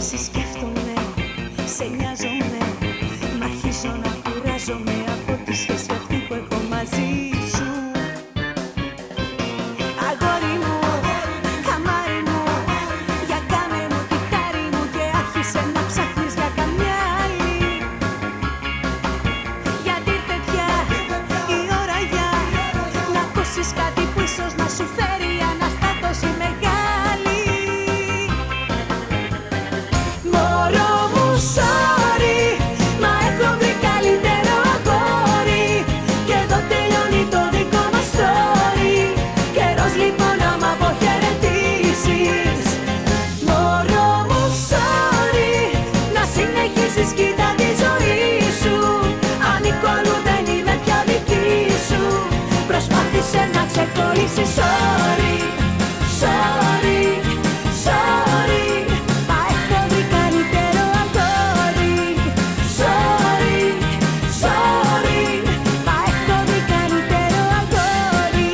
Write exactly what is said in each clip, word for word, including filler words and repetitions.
Σε σκέφτομαι, σε νοιάζομαι, μ' αρχίζω να κουράζομαι από τη σχέση αυτή που έχω μαζί σου. Αγόρι μου, καμάρι μου, για κάνε μου τη χάρη μου και άρχισε να ψάχνεις για καμιά άλλη. Γιατί ήρθε πια η ώρα για να ακούσεις κάτι που ίσως να σου φέρει αναστάτωση μεγάλη. Μωρό μου, sorry, μα έχω βρει καλύτερο αγόρι και εδώ τελειώνει το δικό μας story. Καιρός λοιπόν να μ' αποχαιρετήσεις. Μωρό μου, sorry, να συνεχίσεις κοίτα τη ζωή σου. Ανήκω αλλού, δεν είμαι πια δική σου. Προσπάθησε να ξεχωρίσεις, sorry, sorry, sorry, μα έχω βρει καλύτερο αγόρι. Sorry, sorry, μα έχω βρει καλύτερο αγόρι.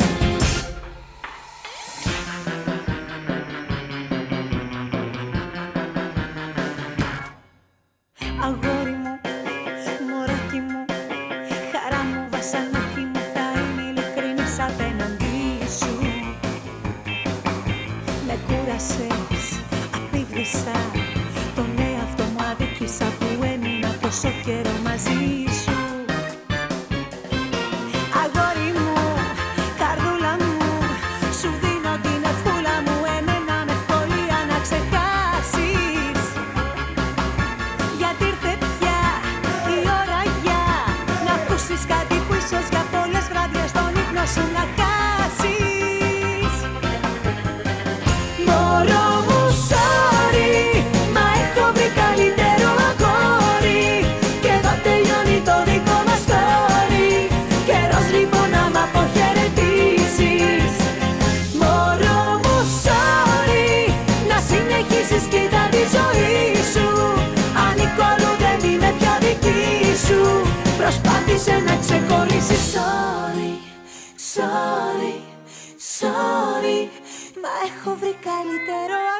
Αγόρι μου, μωράκι μου, χαρά μου, βασανάκι μου, θα είμαι ειλικρινής απέναντί σου. Με κούρασες, απίβρισα, τον εαυτό μου αδίκησα που έμεινα τόσο καιρό μαζί σου. Αγόρι μου, καρδούλα μου, σου δίνω την ευχούλα μου, εμένα με ευκολία να ξεχάσεις. Γιατί ήρθε πια η ώρα για να ακούσεις κάτι που ίσως για πολλές βράδιες τον ύπνο σου να χάσεις. Μωρό μου, sorry, μα έχω βρει καλύτερο αγόρι και εδώ τελειώνει το δικό μας story. Καιρός λοιπόν να μ' αποχαιρετήσεις. Μωρό μου, sorry, να συνεχίσεις κοίτα τη ζωή σου. Ανήκω αλλού, δεν είμαι πια δική σου. Προσπάθησε να ξεχωρίσεις, sorry, sorry, sorry, μα έχω βρει καλύτερο